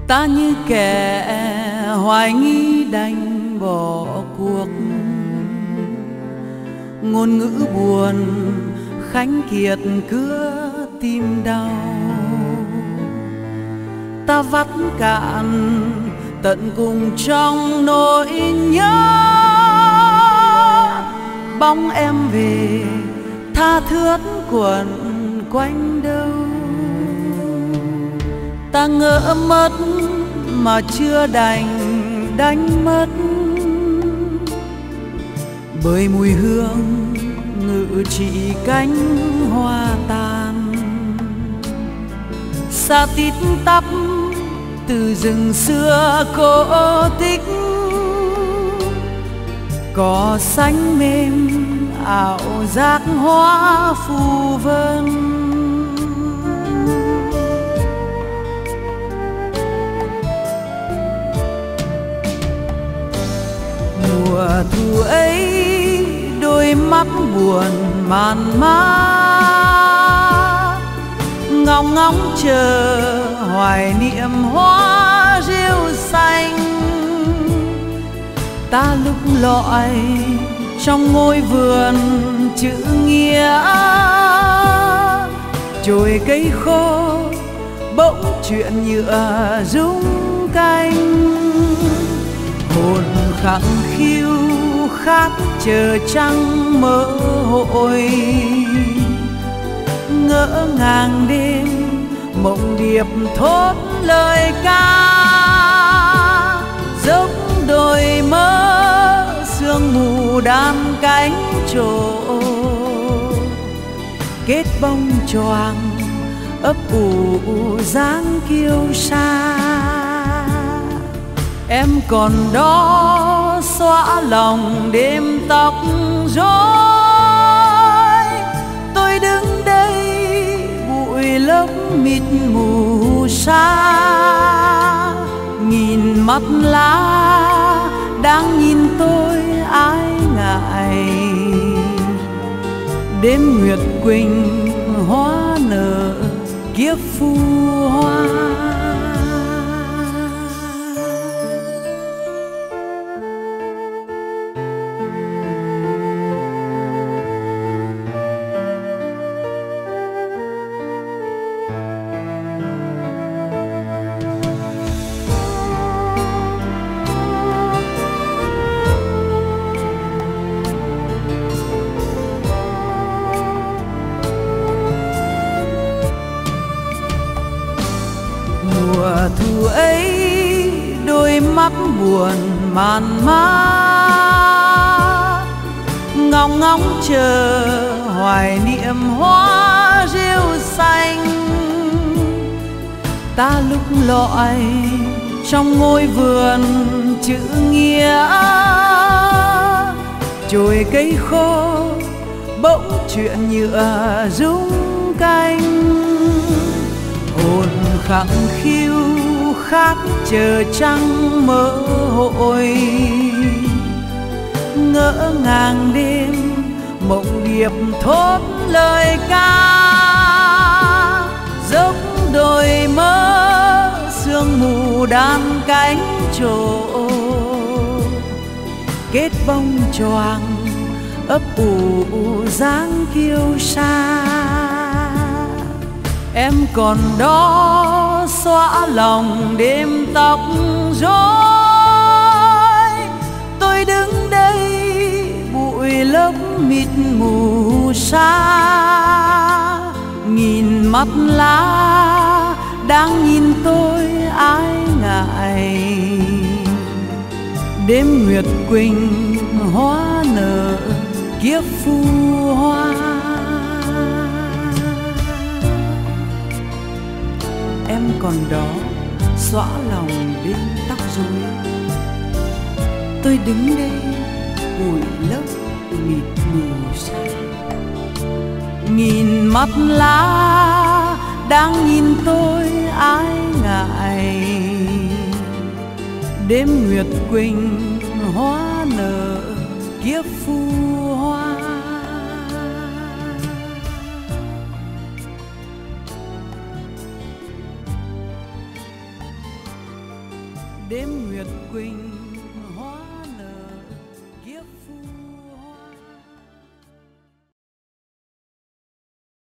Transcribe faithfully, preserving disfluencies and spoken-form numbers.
Ta như kẻ hoài nghi đành bỏ cuộc, ngôn ngữ buồn khánh kiệt cứa tim đau. Ta vắt cạn tận cùng trong nỗi nhớ, bóng em về tha thướt quẩn quanh đâu. Ta ngỡ mất mà chưa đành đánh mất, bởi mùi hương ngự trị cánh hoa tàn. Xa tít tắp từ rừng xưa cổ tích, cỏ xanh mềm ảo giác hoa phù vân. Mùa thu ấy đôi mắt buồn màn má, ngóng ngóng chờ hoài niệm hoa rêu xanh. Ta lúc lọi trong ngôi vườn chữ nghĩa, chồi cây khô bỗng chuyện nhựa rung canh. Hồn khẳng khiu khát chờ trăng mơ hội, ngỡ ngàng đêm mộng điệp thốt lời ca. Dốc đồi mơ sương mù đan cánh trổ, kết bông choàng ấp ủ dáng kiêu sa. Em còn đó xóa lòng đêm tóc rối, tôi đứng đây bụi lấp mịt mù xa. Nghìn mắt lá đang nhìn tôi ái ngại, đêm nguyệt quỳnh hoa nở kiếp phu hoa. Mùa thu ấy đôi mắt buồn màn má, ngóng ngóng chờ hoài niệm hoa rêu xanh. Ta lúc lọi trong ngôi vườn chữ nghĩa, chồi cây khô bỗng chuyện nhựa rung canh. Hồn khẳng khiu khát chờ trăng mơ hội, ngỡ ngàng đêm mộng điệp thốt lời ca. Dốc đồi mơ sương mù đan cánh trổ, kết bông choàng ấp ủ dáng kiêu sa. Em còn đó xóa lòng đêm tóc rối, tôi đứng đây bụi lấp mịt mù xa. Nghìn mắt lá đang nhìn tôi ái ngại, đêm nguyệt quỳnh hoa nở kiếp phu hoa. Em còn đó xõa lòng đêm tóc rối, tôi đứng đây bụi lấp mịt mù xa. Nghìn mắt lá đang nhìn tôi ái ngại, đêm nguyệt quỳnh hoa nở kiếp phu hoa. đêm nguyệt quỳnh